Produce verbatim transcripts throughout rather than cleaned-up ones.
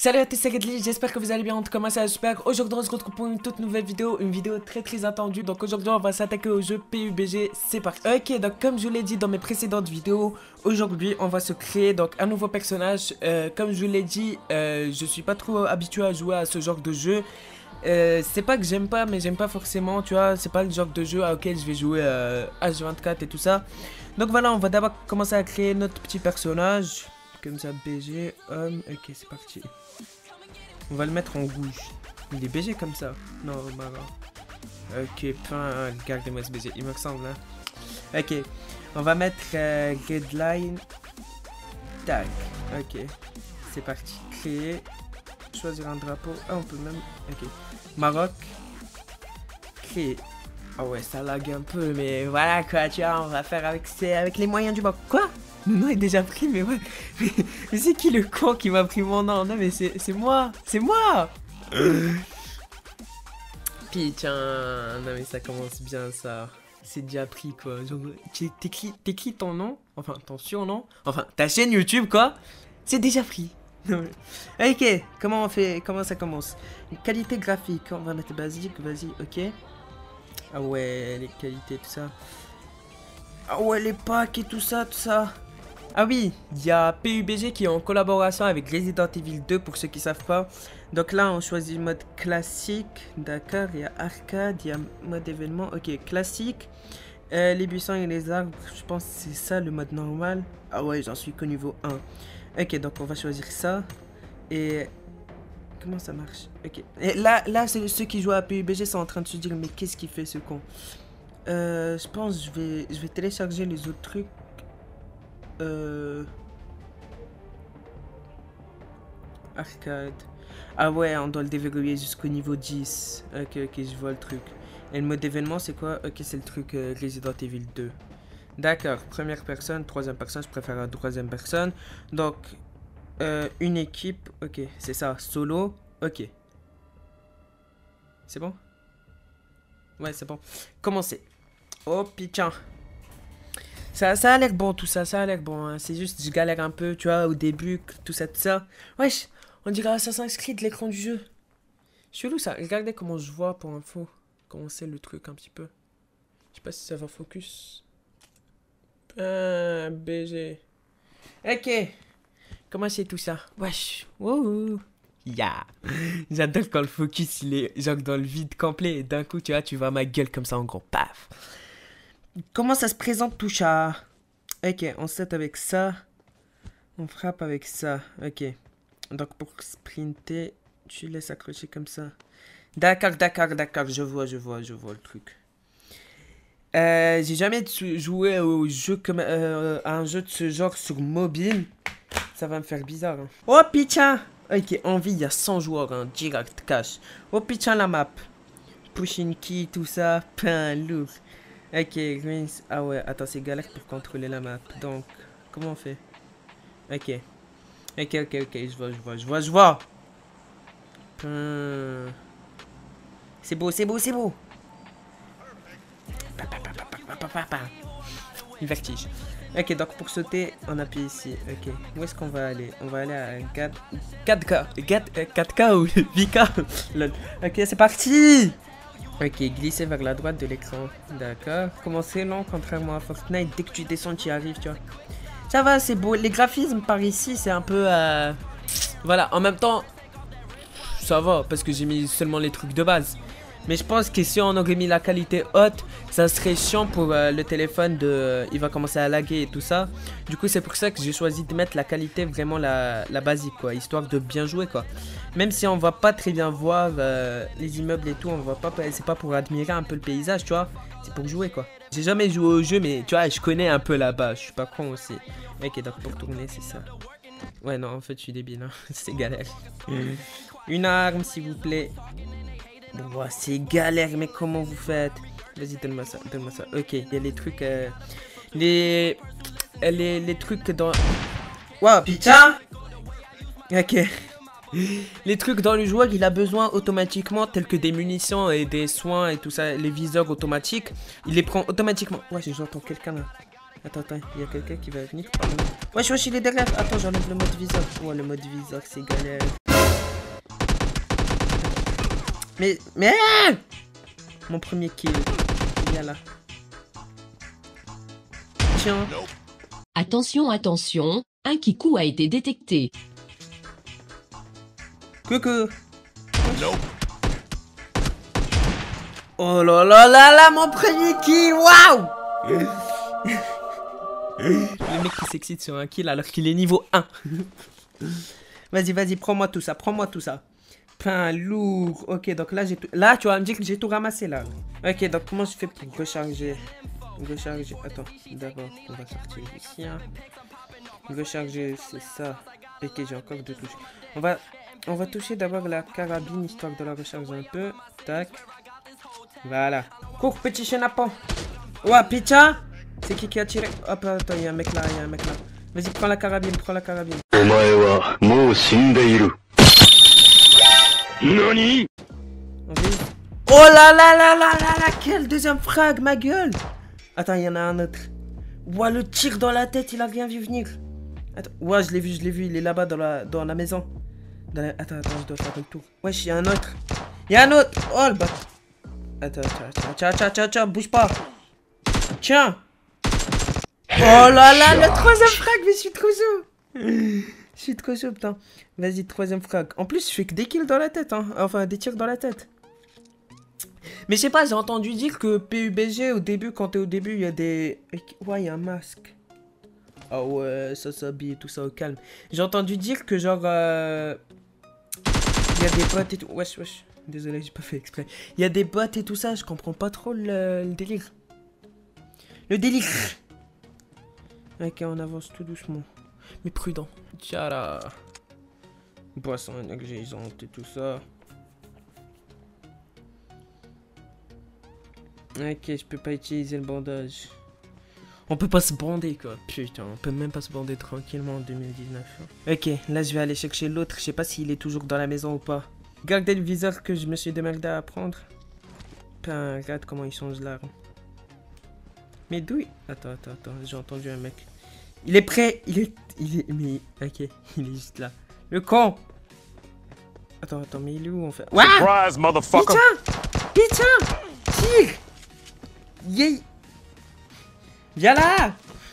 Salut à tous, c'est Redley, j'espère que vous allez bien, on commence à super. Aujourd'hui on se retrouve pour une toute nouvelle vidéo, une vidéo très très attendue. Donc aujourd'hui on va s'attaquer au jeu P U B G, c'est parti. Ok, donc comme je vous l'ai dit dans mes précédentes vidéos, aujourd'hui on va se créer donc un nouveau personnage. euh, Comme je vous l'ai dit, euh, je suis pas trop habitué à jouer à ce genre de jeu. Euh, c'est pas que j'aime pas, mais j'aime pas forcément, tu vois, c'est pas le genre de jeu auquel je vais jouer euh, H vingt-quatre et tout ça. Donc voilà, on va d'abord commencer à créer notre petit personnage. Comme ça, B G, homme, ok c'est parti. On va le mettre en rouge. Il est B G comme ça. Non, marrant. Ok, putain, regardez-moi ce B G, il me ressemble hein. Ok, on va mettre euh, Redline. Tac, ok. C'est parti, créer. Choisir un drapeau. Ah, on peut même... Ok. Maroc. Créer. Ah ouais, ça lag un peu, mais voilà quoi, tu vois, on va faire avec, avec les moyens du bord. Quoi? Mon nom est déjà pris, mais ouais. Mais, mais c'est qui le con qui m'a pris mon nom? Non, mais c'est moi. C'est moi. Putain. Non, mais ça commence bien, ça. C'est déjà pris, quoi. T'écris ton nom. Enfin, ton surnom. Enfin, ta chaîne YouTube, quoi. C'est déjà pris. Ok. Comment on fait? Comment ça commence? Qualité graphique. On va mettre basique. Vas-y, ok. Ah ouais, les qualités, tout ça. Ah ouais, les packs et tout ça, tout ça. Ah oui, il y a P U B G qui est en collaboration avec Resident Evil deux pour ceux qui savent pas. Donc là, on choisit mode classique, d'accord. Il y a arcade, il y a mode événement, ok, classique. Euh, les buissons et les arbres, je pense que c'est ça le mode normal. Ah ouais, j'en suis qu'au niveau un. Ok, donc on va choisir ça. Et... Comment ça marche? Ok. Et là, là ceux qui jouent à P U B G sont en train de se dire, mais qu'est-ce qu'il fait ce con? Euh, je pense que je vais, je vais télécharger les autres trucs. Euh... Arcade. Ah ouais, on doit le déverrouiller jusqu'au niveau dix. Ok, ok, je vois le truc. Et le mode événement, c'est quoi? Ok, c'est le truc euh, Resident Evil deux. D'accord, première personne, troisième personne, je préfère la troisième personne. Donc, euh, une équipe, ok, c'est ça, solo, ok. C'est bon? Ouais, c'est bon. Commencez. Oh putain. Ça, ça a l'air bon tout ça, ça a l'air bon. Hein. C'est juste, je galère un peu, tu vois, au début, tout ça, tout ça. Wesh, on dirait Assassin's Creed, l'écran du jeu. Chelou ça, regardez comment je vois pour info. Comment c'est le truc un petit peu. Je sais pas si ça va focus. Ah, B G. Ok. Comment c'est tout ça? Wesh, wouhou. Yeah. J'adore quand le focus il est genre dans le vide complet et d'un coup tu vois tu vois ma gueule comme ça en gros paf. Comment ça se présente tout ça? Ok, on set avec ça. On frappe avec ça. Ok. Donc pour sprinter, tu laisses accrocher comme ça. D'accord, d'accord, d'accord. Je vois, je vois, je vois le truc. Euh, j'ai jamais joué au jeu comme euh, à un jeu de ce genre sur mobile. Ça va me faire bizarre. Hein. Oh putain! Ok, en vie, il y a cent joueurs, hein, direct, cash. Oh putain, la map. Pushing key, tout ça. Pain, lourd. Ok, greens. Ah ouais, attends, c'est galère pour contrôler la map. Donc, comment on fait? Ok. Ok, ok, ok, je vois, je vois, je vois, je vois. Pain. C'est beau, c'est beau, c'est beau. Une vertige. Ok, donc pour sauter, on appuie ici. Ok, où est-ce qu'on va aller? On va aller à quatre K. quatre K ou huit K. Ok, c'est parti. Ok, glisser vers la droite de l'écran. D'accord. Comment c'est lent, contrairement à Fortnite. Dès que tu descends, tu y arrives, tu vois. Ça va, c'est beau. Les graphismes par ici, c'est un peu... Euh... Voilà, en même temps, ça va, parce que j'ai mis seulement les trucs de base. Mais je pense que si on aurait mis la qualité haute, ça serait chiant pour euh, le téléphone de... Euh, il va commencer à laguer et tout ça. Du coup, c'est pour ça que j'ai choisi de mettre la qualité vraiment la, la basique, quoi. Histoire de bien jouer, quoi. Même si on va pas très bien voir euh, les immeubles et tout, on va pas... C'est pas pour admirer un peu le paysage, tu vois. C'est pour jouer, quoi. J'ai jamais joué au jeu, mais tu vois, je connais un peu là-bas. Je suis pas con aussi. Ok, donc pour tourner, c'est ça. Ouais, non, en fait, je suis débile, hein. C'est galère. Une arme, s'il vous plaît. Bon, c'est galère, mais comment vous faites? Vas-y, donne-moi ça, donne-moi ça. Ok, il y a les trucs... Euh, les... les... Les trucs dans... Waouh, putain. Ok. Les trucs dans le joueur, il a besoin automatiquement, tels que des munitions et des soins et tout ça, les viseurs automatiques. Il les prend automatiquement. Ouais, j'entends quelqu'un là. Attends, attends, il y a quelqu'un qui va venir. Wesh, wesh, il est derrière. Attends, j'enlève le mode viseur. Ouais, le mode viseur, c'est galère. Mais, mais... Mon premier kill. Viens là. Tiens. Attention, attention, un kikou a été détecté. Coucou. Oh là là là là, mon premier kill, waouh. Le mec qui s'excite sur un kill alors qu'il est niveau un. Vas-y, vas-y, prends-moi tout ça, prends-moi tout ça. Pain lourd. Ok, donc là, j'ai tout... Là, tu vas me dire que j'ai tout ramassé, là. Ok, donc comment je fais pour recharger? Recharger... Attends, d'abord, on va sortir ici. Hein. Recharger, c'est ça. Ok, j'ai encore deux touches. On va... On va toucher d'abord la carabine, histoire de la recharger un peu. Tac. Voilà. Cours, petit chenapan. Ouah, putain. C'est qui qui a tiré? Hop, attends, il y a un mec là, il y a un mec là. Vas-y, prends la carabine, prends la carabine. Nani? Oh là là là là là là, quel deuxième frag, ma gueule. Attends, il y en a un autre. Ouah, le tir dans la tête, il a rien vu venir. Attends, ouah, je l'ai vu, je l'ai vu, il est là-bas dans la, dans la maison. Dans la... Attends, attends, je dois faire le tour. Wesh, il y a un autre. Il y a un autre. Oh le bat. Attends, tiens, tiens, tiens, tiens, tiens, bouge pas. Tiens. Oh là là, le troisième frag, mais je suis trop chaud. Je suis trop chaud, putain. Vas-y, troisième frag. En plus, je fais que des kills dans la tête, hein. Enfin, des tirs dans la tête. Mais je sais pas, j'ai entendu dire que P U B G, au début, quand t'es au début, il y a des... Ouais, il y a un masque. Ah ouais, ça s'habille et tout ça au calme. J'ai entendu dire que genre... Euh... Il y a des bots et tout. Wesh, wesh. Désolé, j'ai pas fait exprès. Il y a des bots et tout ça, je comprends pas trop le, le délire. Le délire. Ok, on avance tout doucement. Mais prudent. Tchara. Boisson énergisante et tout ça. Ok, je peux pas utiliser le bandage. On peut pas se bander quoi. Putain, on peut même pas se bander tranquillement en deux mille dix-neuf. Ok, là je vais aller chercher l'autre. Je sais pas s'il est toujours dans la maison ou pas. Regardez le viseur que je me suis démerdé à prendre. Putain, regarde comment il change l'arme. Mais d'où il... Attends, attends, attends, j'ai entendu un mec. Il est prêt, il est... Il est... Mais... Ok, il est juste là. Le con. Attends, attends, mais il est où en fait? Ouais. Surprise, motherfucker. Putain. Putain. Tire. Yeah. Viens là.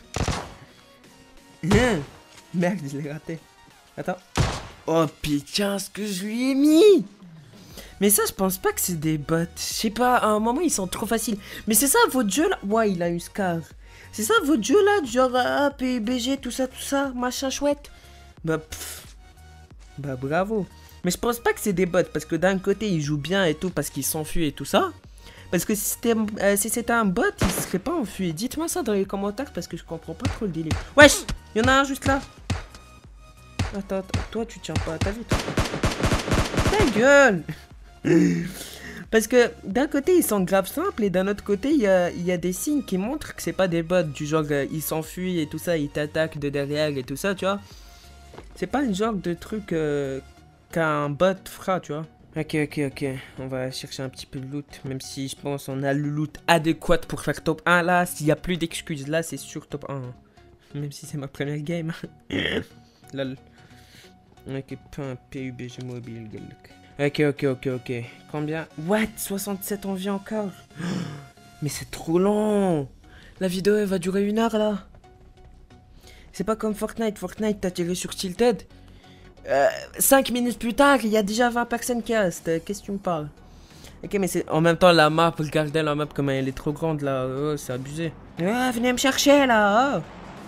Mmh. Merde, je l'ai raté. Attends. Oh putain, ce que je lui ai mis. Mais ça, je pense pas que c'est des bots. Je sais pas, à un moment, ils sont trop faciles. Mais c'est ça, votre jeu là. Ouais, il a eu Scar. C'est ça, votre jeu là, genre ah, P U B G, tout ça, tout ça, machin chouette. Bah, pff. Bah, bravo. Mais je pense pas que c'est des bots, parce que d'un côté, ils jouent bien et tout, parce qu'ils s'enfuient et tout ça. Parce que si c'était euh, si c'était un bot, il serait pas enfui. Dites-moi ça dans les commentaires, parce que je comprends pas trop le délire. Wesh, il y en a un juste là. Attends, attends, toi, tu tiens pas à ta vie, toi. Ta gueule. Parce que d'un côté ils sont grave simples et d'un autre côté il y a, y a des signes qui montrent que c'est pas des bots du genre euh, ils s'enfuient et tout ça, ils t'attaquent de derrière et tout ça, tu vois. C'est pas le genre de truc euh, qu'un bot fera, tu vois. Ok, ok, ok, on va chercher un petit peu de loot, même si je pense on a le loot adéquat pour faire top un là, s'il y a plus d'excuses là c'est sûr top un. Même si c'est ma première game. Lol. Ok, pas un P U B G mobile, gueule. Ok, ok, ok, ok. Combien? What? soixante-sept en vie encore? Mais c'est trop long. La vidéo, elle va durer une heure, là. C'est pas comme Fortnite. Fortnite, t'as tiré sur Tilted. Euh, cinq minutes plus tard, il y a déjà vingt personnes qui restent. Qu'est-ce que tu me parles? Ok, mais c'est... En même temps, la map, regardez la map, comme elle est trop grande, là. Oh, c'est abusé. Ah, venez me chercher, là. Oh.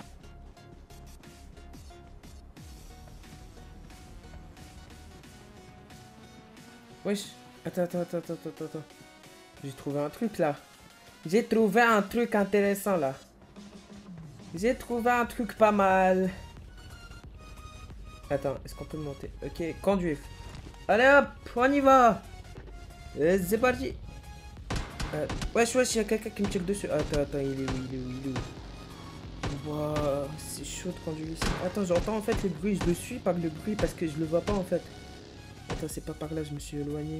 Wesh, attends, attends, attends, attends, attends, attends. J'ai trouvé un truc là. J'ai trouvé un truc intéressant là. J'ai trouvé un truc pas mal. Attends, est-ce qu'on peut monter? Ok, conduire. Allez hop, on y va. C'est parti. Euh, wesh, wesh, il y a quelqu'un qui me tire dessus. Attends, attends, il est où, il est où, il est où? Wow, c'est chaud de conduire ici. Attends, j'entends en fait le bruit, je le suis par le bruit parce que je le vois pas en fait. Attends, c'est pas par là, je me suis éloigné.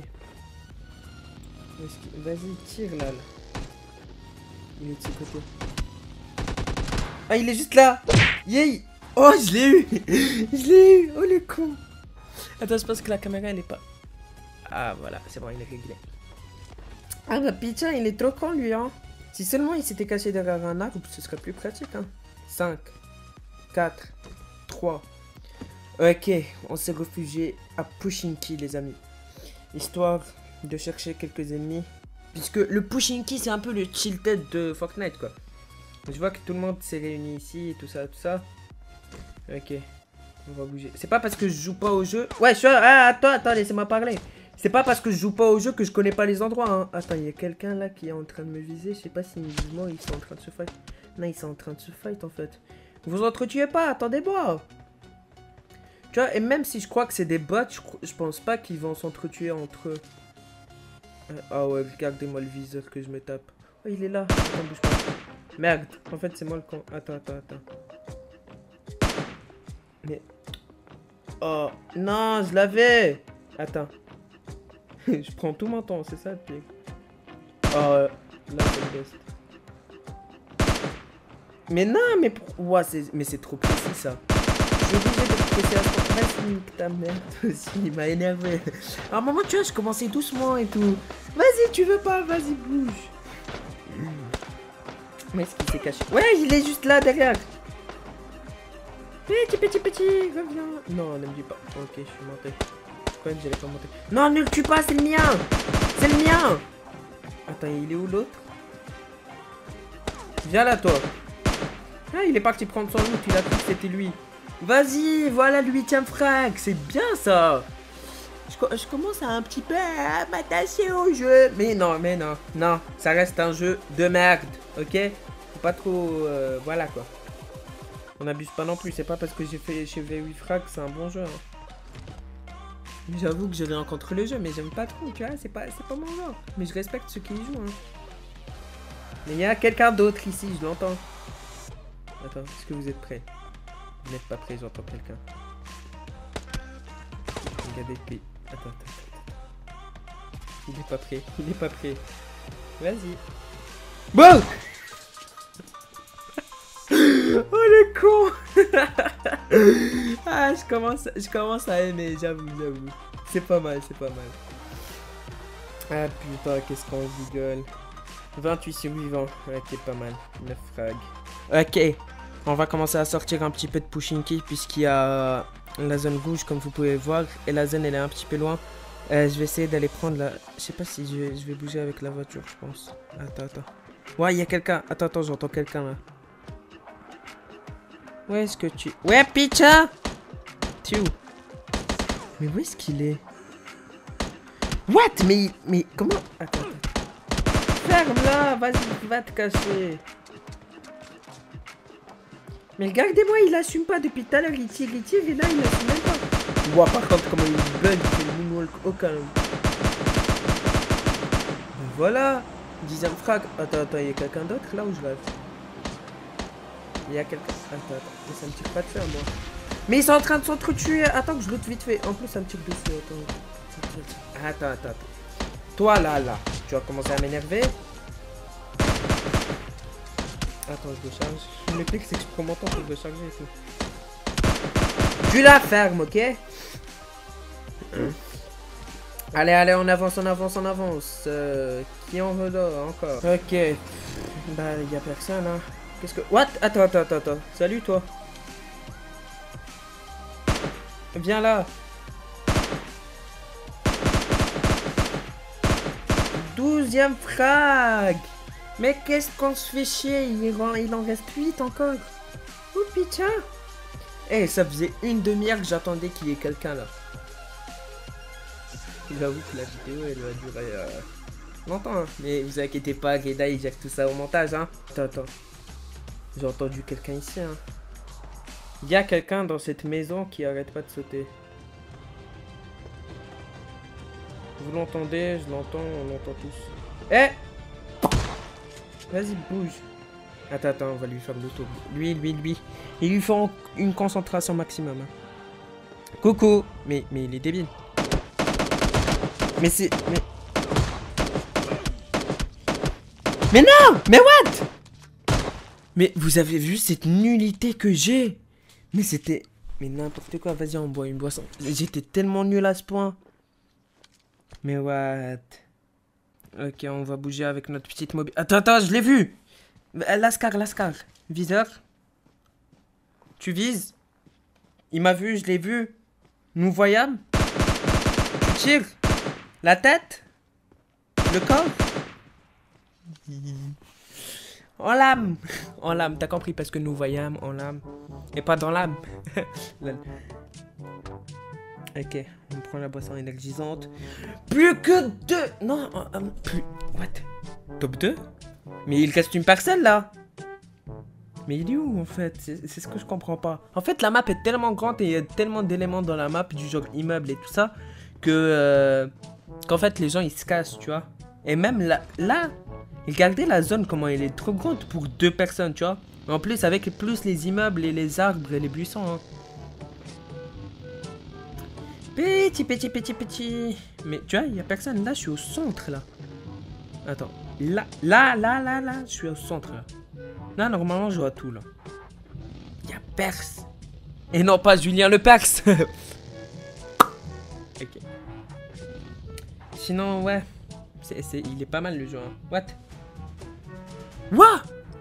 Vas-y, tire là, là. Il est de ce côté. Ah, il est juste là. Yay. Oh, je l'ai eu. Je l'ai eu. Oh, le con. Attends, je pense que la caméra, elle est pas... Ah, voilà, c'est bon, il est réglé. Ah, bah, putain, il est trop con, lui, hein. Si seulement il s'était caché derrière un arbre, ce serait plus pratique, hein. cinq, quatre, trois. Ok, on s'est réfugié à Pushinki, les amis. Histoire de chercher quelques ennemis. Puisque le Pushinki, c'est un peu le tilted de Fortnite, quoi. Je vois que tout le monde s'est réuni ici et tout ça, tout ça. Ok, on va bouger. C'est pas parce que je joue pas au jeu. Ouais, je suis. Ah, attends, attends, laissez-moi parler. C'est pas parce que je joue pas au jeu que je connais pas les endroits. Hein. Attends, il y a quelqu'un là qui est en train de me viser. Je sais pas si musulmans ils sont en train de se fight. Non, ils sont en train de se fight en fait. Vous entretuez pas, attendez-moi. Tu vois, et même si je crois que c'est des bots, je, je pense pas qu'ils vont s'entretuer entre eux. Ah ouais, regardez-moi le viseur que je me tape. Oh, il est là. Attends, bouge pas. Merde, en fait c'est moi le con. Attends, attends, attends. Mais... Oh, non, je l'avais. Attends. Je prends tout mon temps, c'est ça le pire. Oh, là c'est le best. Mais non, mais... Ouais, mais c'est trop précis ça. Je suis obligé de presser à ce point. Nique ta merde aussi, il m'a énervé. À un moment, tu vois, je commençais doucement et tout. Vas-y, tu veux pas, vas-y, bouge. Mais est-ce qu'il s'est caché? Ouais, il est juste là, derrière. Petit, petit, petit, reviens. Non, ne me dis pas. Ok, je suis monté. Pourquoi j'allais pas monter? Non, ne le tue pas, c'est le mien. C'est le mien. Attends, il est où l'autre? Viens là, toi. Ah, il est parti prendre son loot, il a cru que c'était lui. Vas-y, voilà le huitième frag, c'est bien ça. Je, je commence à un petit peu à m'attacher au jeu. Mais non, mais non, non, ça reste un jeu de merde, ok? Faut pas trop, euh, voilà quoi. On n'abuse pas non plus, c'est pas parce que j'ai fait chez V huit frag que c'est un bon jeu. Hein. J'avoue que j'ai rien contre le jeu, mais j'aime pas trop, tu vois, c'est pas, c'est pas mon genre. Mais je respecte ceux qui y jouent. Hein. Mais il y a quelqu'un d'autre ici, je l'entends. Attends, est-ce que vous êtes prêts? Vous n'êtes pas prêts, j'entends quelqu'un. Regardez, puis... Attends, attends, attends. Il est pas prêt, il est pas prêt. Vas-y. Bon. Oh le con. Ah, je commence, je commence à aimer, j'avoue, j'avoue. C'est pas mal, c'est pas mal. Ah putain, qu'est-ce qu'on rigole. vingt-huit survivants, ok, pas mal. neuf frags. Ok, on va commencer à sortir un petit peu de Pushinki puisqu'il y a la zone rouge comme vous pouvez voir. Et la zone elle est un petit peu loin. Euh, je vais essayer d'aller prendre la... Je sais pas si je vais, je vais bouger avec la voiture, je pense. Attends, attends. Ouais, il y a quelqu'un. Attends, attends, j'entends quelqu'un là. Où est-ce que tu... Ouais, Picha. Tu où? Mais où est-ce qu'il est? What? Mais... Mais comment... Attends, attends. Ferme là, vas-y, va te cacher. Mais regardez-moi, il assume pas depuis tout à l'heure, il tire, il tire, et là il assume même pas. Ouah, par contre, comment il bug, il fait le moonwalk au calme. Voilà, dixième frag. Attends, attends, il y a quelqu'un d'autre là où je rêve? Il y a quelqu'un. Attends, attends, ça me tire pas dessus à moi. Mais ils sont en train de s'entretuer. Attends que je loot vite fait. En plus, ça me tire dessus. Attends, attends, attends. attends. Toi là, là, tu vas commencer à m'énerver. Attends, je décharge. Le pire, c'est que je prends mon temps pour décharger et tout. Tu la fermes, ok? Allez, allez, on avance, on avance, on avance. Euh, qui en veut là encore? Ok. Bah, il y a personne, hein. Qu'est-ce que... What? Attends, attends, attends, attends. Salut, toi. Viens là. Douzième frag. Mais qu'est-ce qu'on se fait chier? Il en, il en reste huit encore. Oh putain. Eh, hey, ça faisait une demi-heure que j'attendais qu'il y ait quelqu'un là. J'avoue que la vidéo elle va durer euh, longtemps. Hein. Mais vous inquiétez pas, Geda il gère tout ça au montage. Hein. Attends, attends. J'ai entendu quelqu'un ici. Hein. Il y a quelqu'un dans cette maison qui arrête pas de sauter. Vous l'entendez? Je l'entends, on l'entend tous. Eh hey. Vas-y, bouge. Attends, attends, on va lui faire l'auto. Lui, lui, lui. Il lui faut une concentration maximum. Hein. Coucou. Mais, mais il est débile. Mais c'est... Mais... mais non. Mais what? Mais vous avez vu cette nullité que j'ai? Mais c'était... Mais n'importe quoi. Vas-y, on boit une boisson. J'étais tellement nul à ce point. Mais what? Ok, on va bouger avec notre petite mobile. Attends, attends, je l'ai vu! Lascar, Lascar. Viseur. Tu vises. Il m'a vu, je l'ai vu. Nous voyons. Tu tires. La tête. Le corps. En l'âme. En l'âme, t'as compris, parce que nous voyons en l'âme. Et pas dans l'âme. Ok, on prend la boisson énergisante. Plus que deux. Non, euh, plus. What? Top deux? Mais il reste une personne là. Mais il est où en fait? C'est ce que je comprends pas. En fait, la map est tellement grande et il y a tellement d'éléments dans la map, du genre immeuble et tout ça, que euh, qu'en fait les gens ils se cassent, tu vois. Et même là, là, regardez la zone comment elle est trop grande pour deux personnes, tu vois. En plus avec plus les immeubles et les arbres et les buissons. Hein. Petit, petit, petit, petit. Mais tu vois, il y a personne. Là, je suis au centre là. Attends. Là, là, là, là, là, je suis au centre là. Là, normalement, je vois tout, là. Il y a Perse. Et non, pas Julien le Perse. Ok. Sinon, ouais. C'est, c'est, il est pas mal, le jeu. Hein. What? What?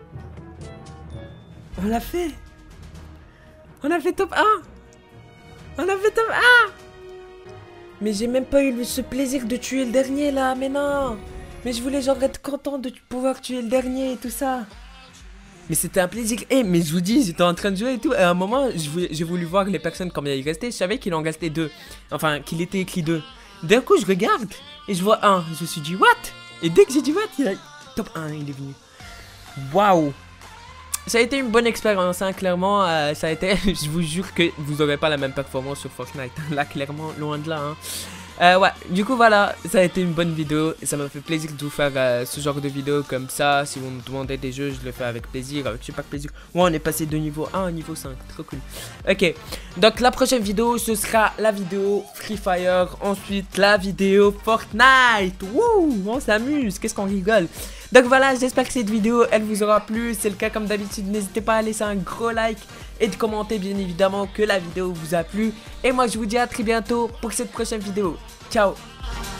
On l'a fait. On a fait top un. On a fait top un. Mais j'ai même pas eu ce plaisir de tuer le dernier, là. Mais non. Mais je voulais genre être content de pouvoir tuer le dernier et tout ça. Mais c'était un plaisir. Eh, hey, mais je vous dis, j'étais en train de jouer et tout. Et à un moment, j'ai voulu voir les personnes combien il restait. Je savais qu'il en restait deux. Enfin, qu'il était écrit deux. D'un coup, je regarde et je vois un. Je me suis dit, what? Et dès que j'ai dit what, il a... top un, il est venu. Waouh! Ça a été une bonne expérience, hein, clairement. Euh, ça a été. Je vous jure que vous n'aurez pas la même performance sur Fortnite. Là, clairement, loin de là. Hein. Euh, ouais, du coup voilà, ça a été une bonne vidéo. Ça m'a fait plaisir de vous faire euh, ce genre de vidéo comme ça. Si vous me demandez des jeux, je le fais avec plaisir, avec super plaisir. Ouais, on est passé de niveau un à niveau cinq, trop cool. Ok, donc la prochaine vidéo, ce sera la vidéo Free Fire. Ensuite, la vidéo Fortnite. Wouh, on s'amuse, qu'est-ce qu'on rigole. Donc voilà, j'espère que cette vidéo, elle vous aura plu. Si c'est le cas, comme d'habitude, n'hésitez pas à laisser un gros like et de commenter bien évidemment que la vidéo vous a plu. Et moi, je vous dis à très bientôt pour cette prochaine vidéo. Ciao!